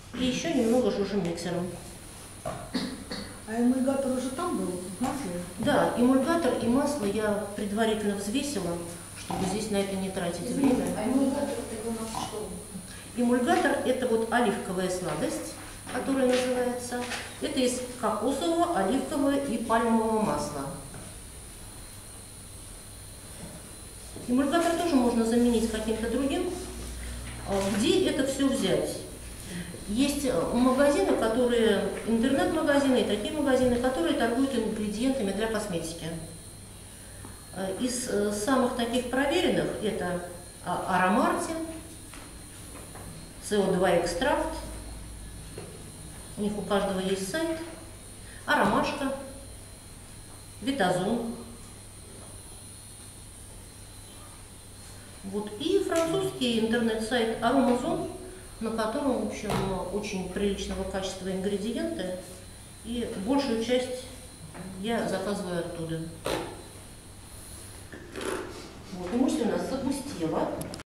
И еще немного жужжим миксером. А эмульгатор уже там был, в масле? Да, эмульгатор и масло я предварительно взвесила, чтобы здесь на это не тратить время. А эмульгатор это у нас что? Эмульгатор – это вот оливковая сладость, которая называется. Это из кокосового, оливкового и пальмового масла. Эмульгатор тоже можно заменить каким-то другим. Где это все взять? Есть магазины, которые, интернет-магазины и такие магазины, которые торгуют ингредиентами для косметики. Из самых таких проверенных это Аромарти, CO2 экстракт, у них у каждого есть сайт, Аромашка, Витазон. Вот. И французский интернет-сайт Aромазон, на котором, в общем, очень приличного качества ингредиенты, и большую часть я заказываю оттуда. Вот, и мышь у нас запустила.